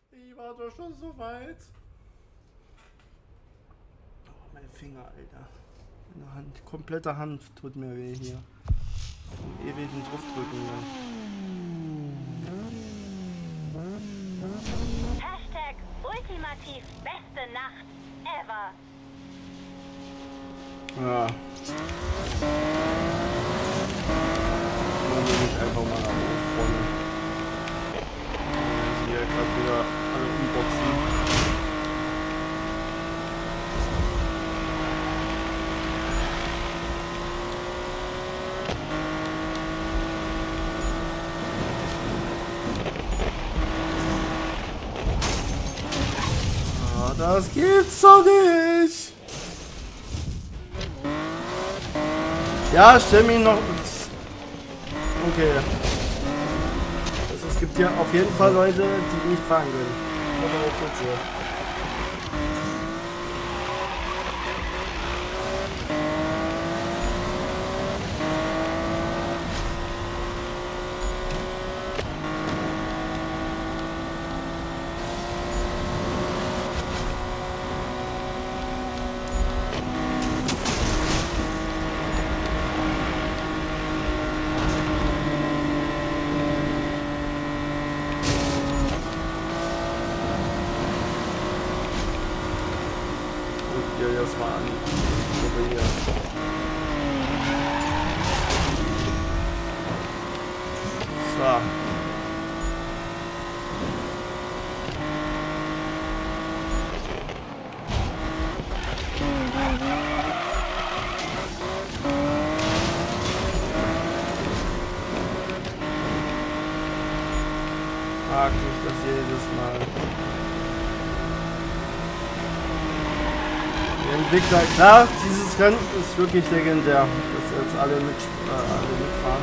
Ich war doch schon so weit. Oh, mein Finger, Alter. Meine Hand, komplette Hand tut mir weh hier. Ewig drauf drücken. Hashtag ultimativ beste Nacht ever. Ja. Dann will ich einfach mal nach oben vorne. Hier gerade wieder alle unboxen. Ah, das gibt's doch nicht! Ja, stell mich noch. Okay. Also es gibt ja auf jeden Fall Leute, die nicht fahren können. Das war auch gut so. Das mal an. Hier. So. Frag mich das jedes Mal. Entwickler, klar, dieses Rennen ist wirklich legendär, dass jetzt alle mitfahren.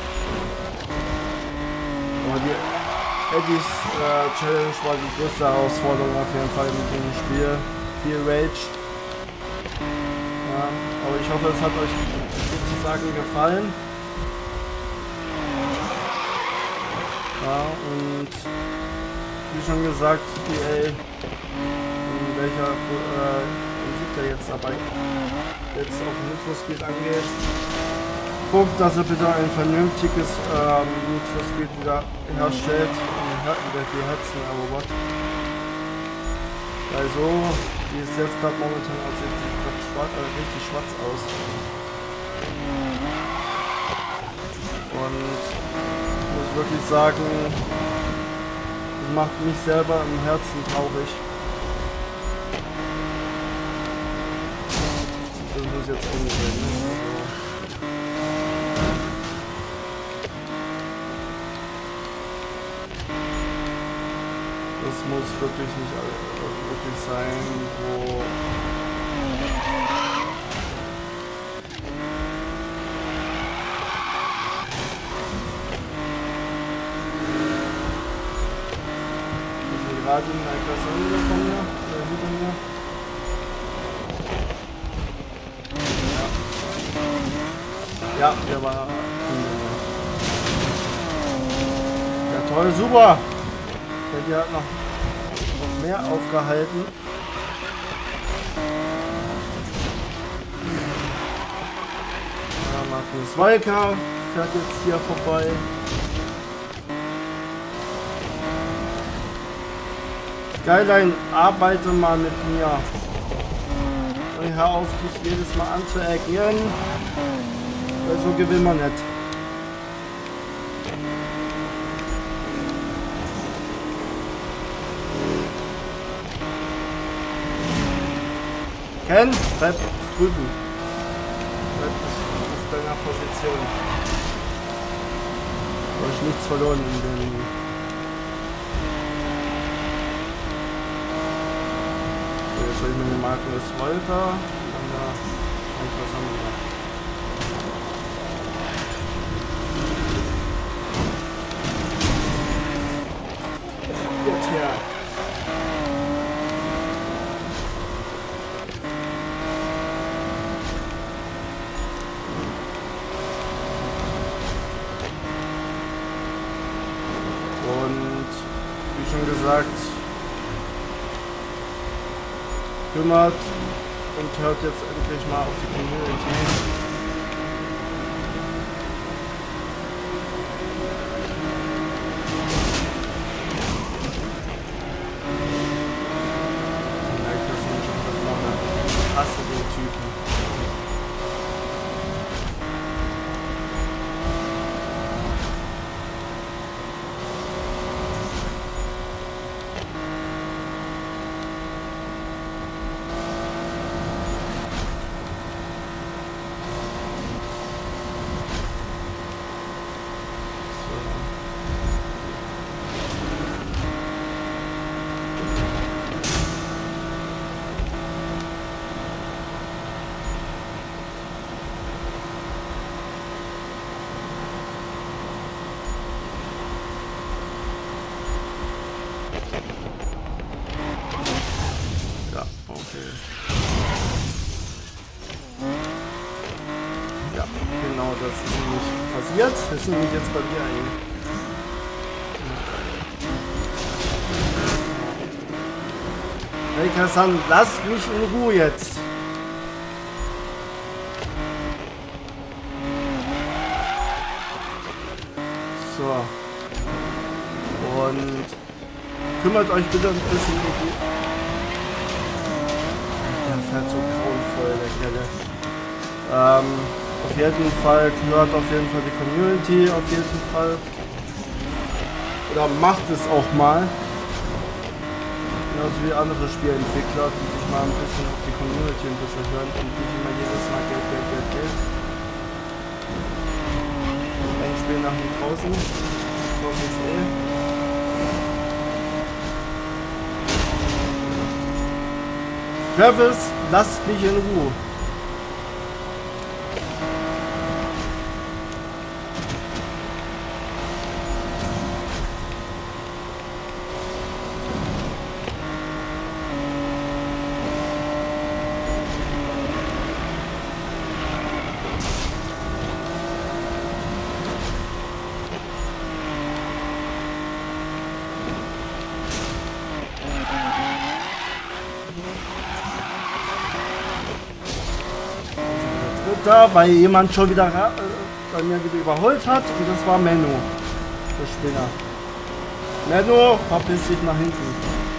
Aber die Eddies Challenge war die größte Herausforderung auf jeden Fall mit dem Spiel. Viel Rage. Ja, aber ich hoffe, es hat euch sozusagen gefallen. Ja, und wie schon gesagt, EA, in welcher Entwickler jetzt dabei jetzt auf Need for Speed angeht, guckt, dass er bitte ein vernünftiges Need for Speed wieder herstellt und die Herzen erobert. Weil so, wie es jetzt gerade momentan aussieht, sieht es gerade richtig schwarz aus. Und ich muss wirklich sagen, das macht mich selber im Herzen traurig. Das muss jetzt umgehen. Das muss wirklich nicht wirklich sein, wo gerade in der Klasse von mir, hinter mir. Ja, der war ja toll, super. Der hat noch mehr aufgehalten. Ja, Markus Walker fährt jetzt hier vorbei. Skyline, arbeite mal mit mir. Und hör auf, dich jedes Mal anzuerkennen. Weil so gewinnt man nicht. Ken, bleib drüben. Bleib auf deiner Position. Du hast nichts verloren in dem. So, jetzt soll ich mir eine Markus Walker und dann da was haben wir. Jetzt her. Und wie schon gesagt, kümmert und hört jetzt endlich mal auf die Community. Ich hasse den Typen. Ja, genau, das ist nämlich passiert. Das ist nämlich jetzt bei mir ein. Hey Kassan, lass mich in Ruhe jetzt. So. Und kümmert euch bitte ein bisschen um die. Der fährt so grauenvoll, der Kerl. Auf jeden Fall hört auf jeden Fall die Community, auf jeden Fall. Oder macht es auch mal. Genauso wie andere Spielentwickler, die sich mal ein bisschen auf die Community ein bisschen hören und nicht immer jedes Mal Geld. Ein Spiel nach dem draußen. Draußen ist Travis, lasst mich in Ruhe. Da, weil jemand schon wieder bei mir wieder überholt hat und das war Menno, der Spinner. Menno, verpiss dich nach hinten.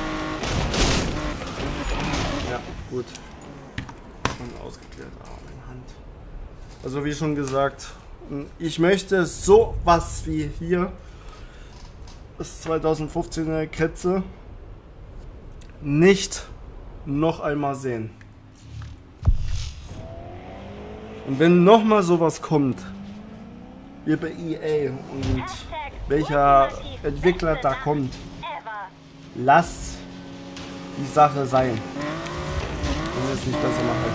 Ja, gut. Schon ausgeklärt, meine Hand. Also wie schon gesagt, ich möchte sowas wie hier, das 2015er Ketze, nicht noch einmal sehen. Und wenn nochmal sowas kommt, wie bei EA und welcher Entwickler da kommt, lasst die Sache sein. Wenn es nicht besser macht,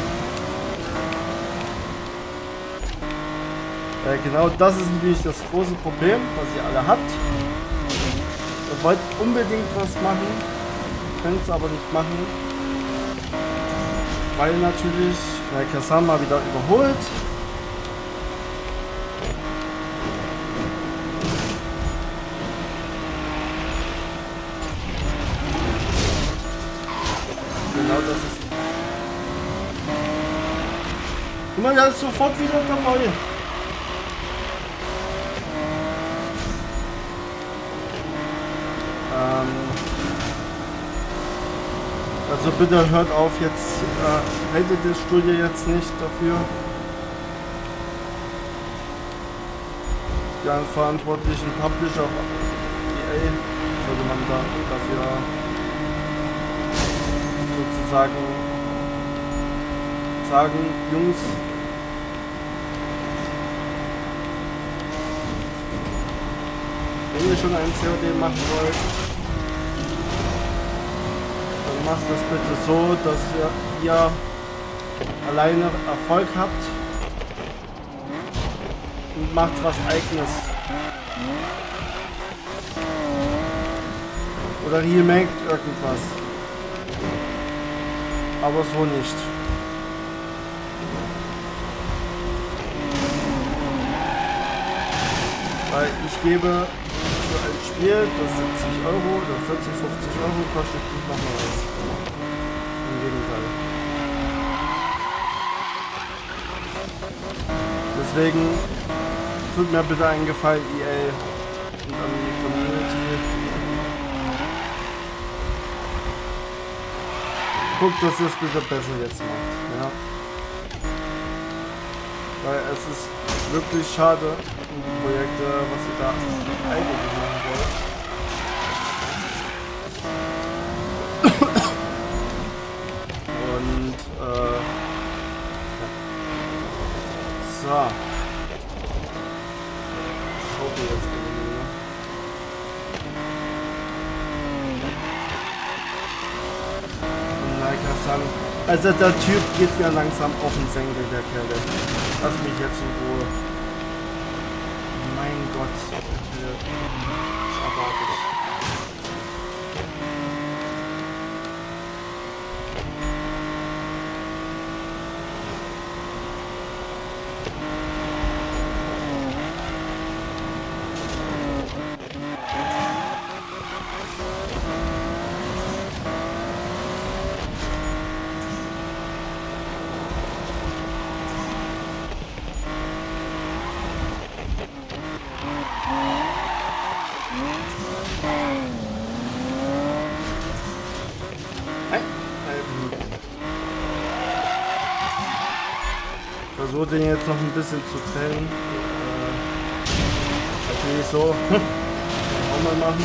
halt genau das ist natürlich das große Problem, was ihr alle habt. Ihr wollt unbedingt was machen, könnt es aber nicht machen, weil natürlich weil Kassan mal wieder überholt. Genau das ist. Guck mal, der ist sofort wieder dabei. Also bitte hört auf jetzt, haltet das Studio jetzt nicht dafür. Die verantwortlichen Publisher EA sollte man da dafür sozusagen sagen, Jungs, wenn ihr schon ein COD machen wollt, macht das bitte so, dass ihr alleine Erfolg habt und macht was Eigenes. Oder remaked irgendwas. Aber so nicht. Weil ich gebe für ein Spiel, das 70 € oder 40, 50 € kostet, nicht nochmal was. Gegenteil. Deswegen tut mir bitte einen Gefallen, EA, und an die Community. Guckt, dass ihr es bitte besser jetzt macht. Ja. Weil es ist wirklich schade um die Projekte, was ihr da eigentlich machen wollt. Und ja. So. Schaut ihr jetzt irgendwie, ne? Und Naika San. Also der Typ geht mir langsam auf den Senkel, der Kerl. Lass mich jetzt in Ruhe. Mein Gott. Abartig. Versuche den jetzt noch ein bisschen zu trennen. Natürlich so. Auch mal machen.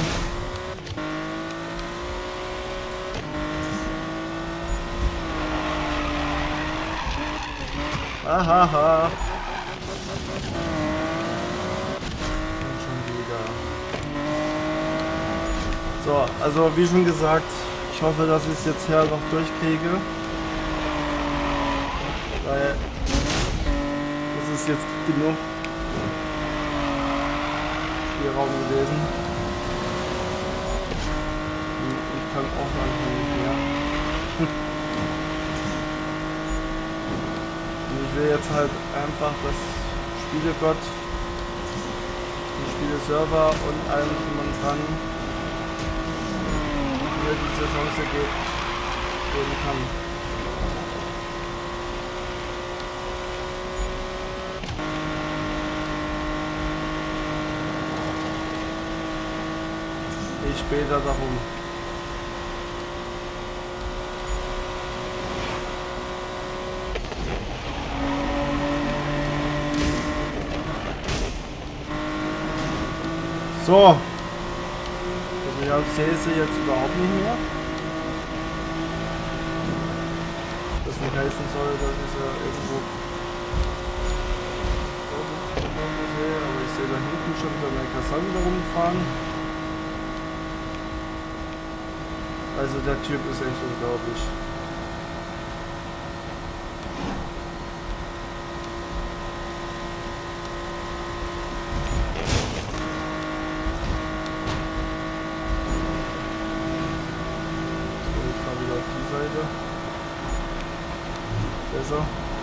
Ahaha. Und schon wieder. So, also wie schon gesagt, ich hoffe, dass ich es jetzt hier noch durchkriege. Weil das ist jetzt genug Spielraum gewesen. Ich kann auch langsam nicht mehr. Und ich will jetzt halt einfach das Spielegott, den Spieleserver und allem drum und dran mir diese Chance geben kann. Später darum. So. Also ja, ich sehe sie jetzt überhaupt nicht mehr. Das nicht heißen soll, dass ich sie irgendwo sehe, aber ich sehe da hinten schon wieder Naika San wieder rumfahren. Also der Typ ist echt unglaublich. Ich fahre wieder auf die Seite. Besser.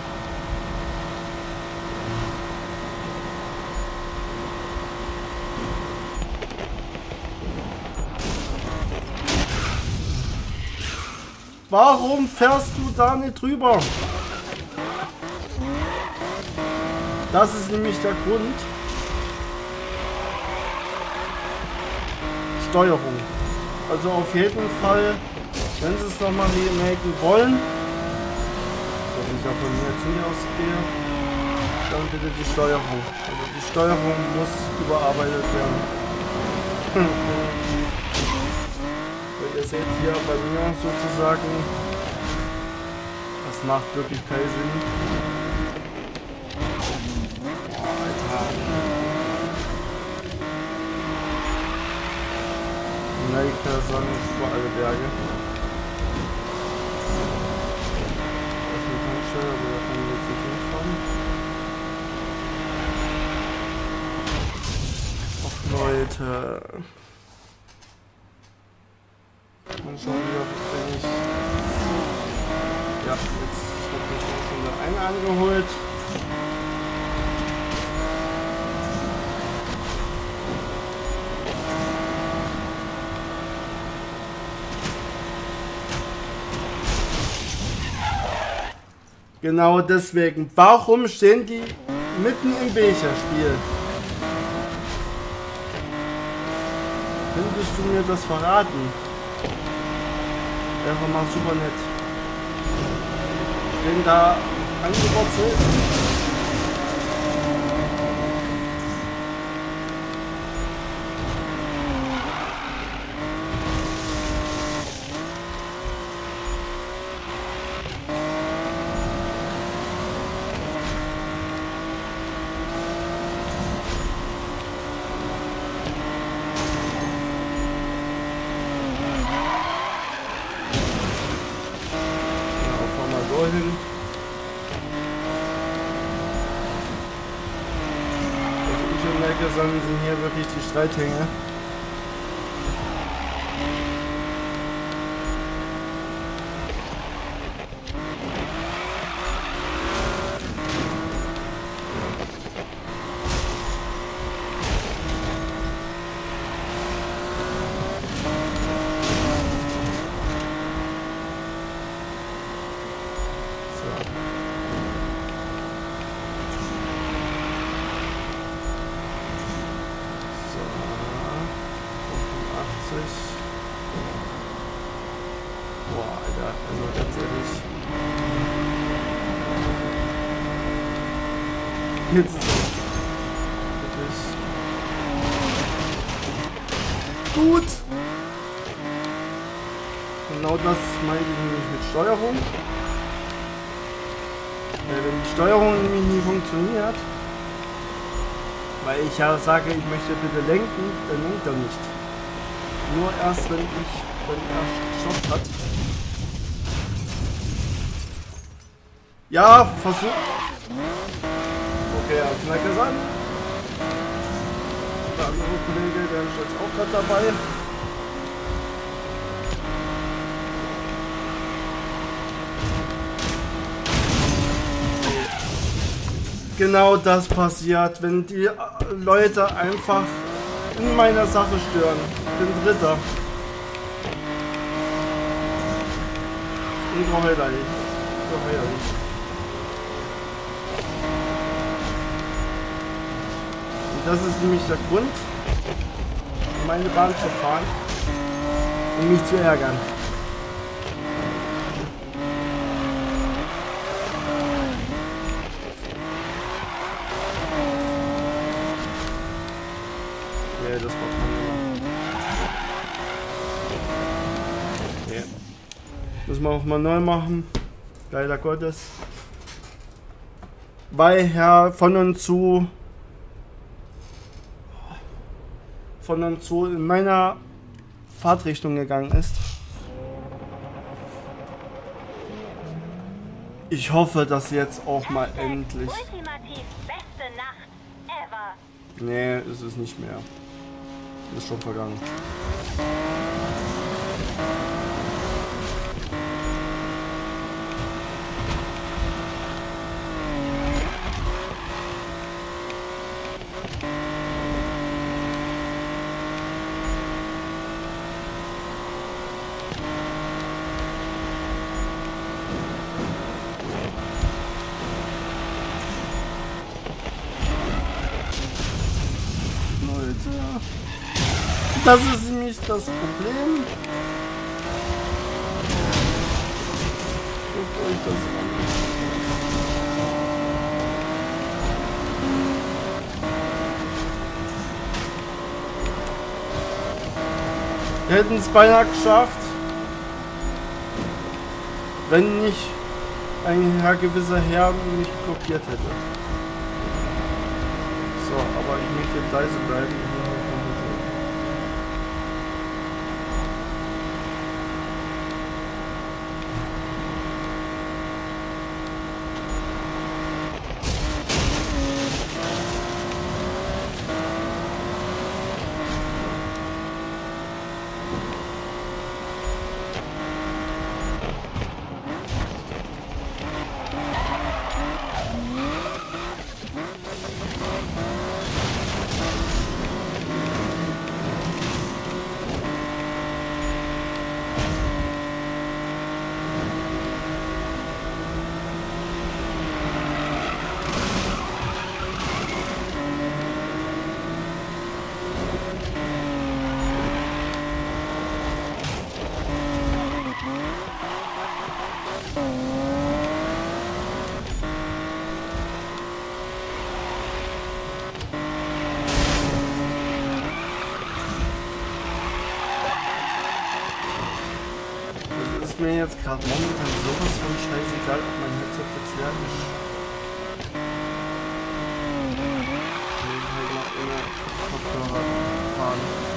Warum fährst du da nicht drüber? Das ist nämlich der Grund. Steuerung. Also auf jeden Fall, wenn sie es nochmal remaken wollen, was ich ja von mir jetzt nicht ausgehe, dann bitte die Steuerung. Also die Steuerung muss überarbeitet werden. Ihr seht hier bei mir sozusagen, das macht wirklich keinen Sinn. Oh, Alter. Naika San über alle Berge. Das ist eine Tankstelle, aber da kann ich jetzt nicht hinfahren. Och Leute. Mal schauen, wie ich. Ja, jetzt hat mich schon wieder eine angeholt. Genau deswegen. Warum stehen die mitten im Becher-Spiel? Könntest du mir das verraten? Wäre mal super nett. Stehen da angewurzelt? Hin. Was ich schon merke, sind hier wirklich die Streithänge. Boah, Alter, also ganz ehrlich. Jetzt ist es wirklich gut. Genau das meine ich nämlich mit Steuerung. Wenn die Steuerung nämlich nie funktioniert, weil ich ja sage, ich möchte bitte lenken, dann lenkt er nicht. Nur erst, wenn er gestoppt hat. Ja, versuch. Okay, als Merkers an. Der andere Kollege, der ist jetzt auch gerade dabei. Genau das passiert, wenn die Leute einfach in meiner Sache stören. Ich bin Dritter. Ungeheuerlich. Ungeheuerlich. Und das ist nämlich der Grund, meine Bahn zu fahren, um mich zu ärgern. Okay, das war okay. Müssen wir auch mal neu machen. Leider Gottes. Weil Herr von und zu in meiner Fahrtrichtung gegangen ist. Ich hoffe, dass jetzt auch mal endlich. Ultimativ beste Nacht ever. Nee, ist es nicht mehr. Ist schon vergangen. Das ist nämlich das Problem. Guckt euch das an. Wir hätten es beinahe geschafft, wenn nicht ein gewisser Herr mich blockiert hätte. So, aber ich möchte jetzt leise bleiben. ist mir jetzt gerade momentan sowas von scheißegal, ob mein Headset jetzt leer ist. Ich muss halt noch ohne Kopfhörer fahren.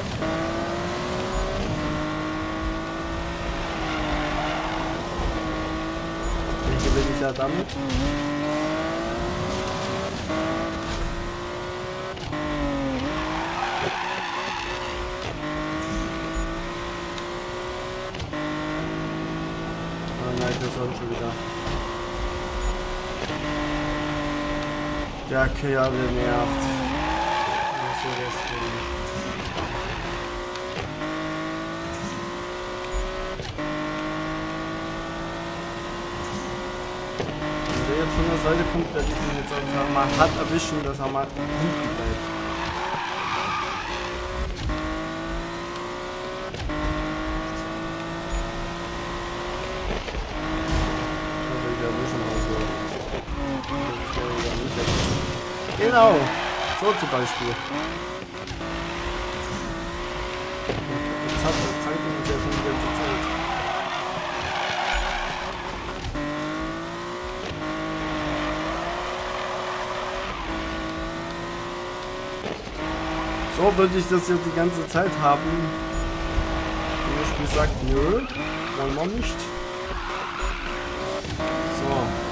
Welche bin ich da damit? Nein, das war schon wieder. Der Kerl, der nervt. So deswegen. Wenn der jetzt von der Seite kommt, werde ich ihn jetzt einfach mal hart erwischen, dass er mal hinten bleibt. Genau, so zum Beispiel. Jetzt hat er Zeit und uns ja schon die ganze Zeit. So würde ich das jetzt die ganze Zeit haben. Und das Spiel sagt, nö, wollen wir nicht. So.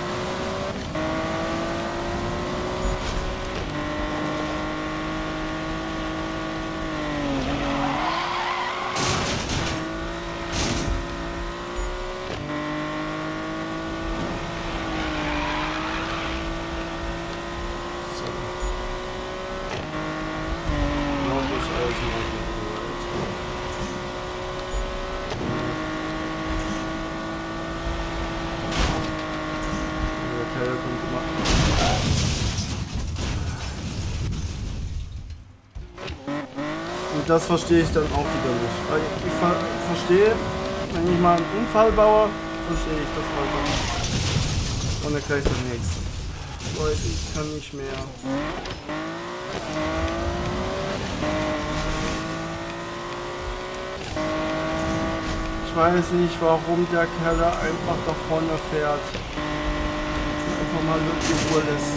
Und das verstehe ich dann auch wieder nicht. Weil ich verstehe, wenn ich mal einen Unfall baue, verstehe ich das weiter. Und dann gleich das nächste. Leute, ich kann nicht mehr. Ich weiß nicht, warum der Kerl einfach da vorne fährt. Einfach mal wirklich Ruhe lässt.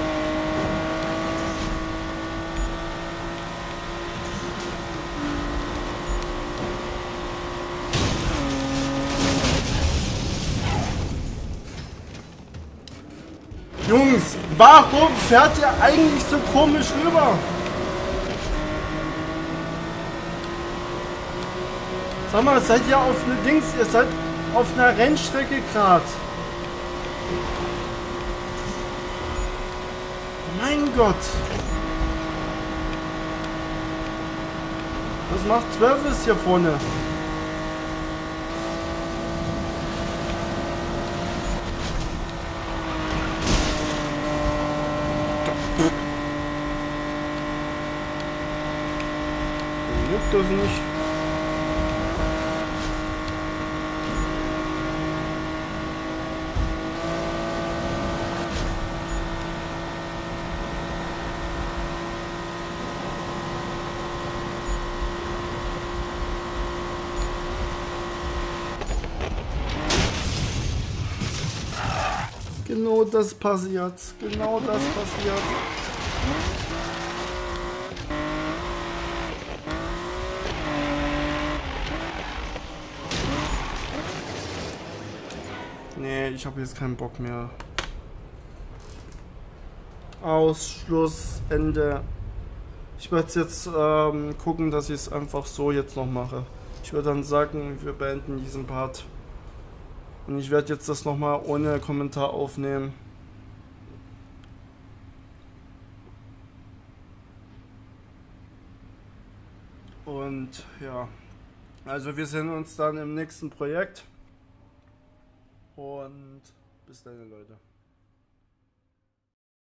Jungs, warum fährt ihr eigentlich so komisch rüber? Sag mal, seid ihr auf eine Dings, ihr seid auf einer Rennstrecke gerade. Mein Gott. Was macht 12 ist hier vorne? Juckt das nicht. Genau das passiert. Genau das passiert. Nee, ich habe jetzt keinen Bock mehr. Ausschluss, Ende. Ich werde jetzt gucken, dass ich es einfach so jetzt noch mache. Ich würde dann sagen, wir beenden diesen Part. Und ich werde jetzt das nochmal ohne Kommentar aufnehmen. Und ja, also wir sehen uns dann im nächsten Projekt. Und bis dann, Leute.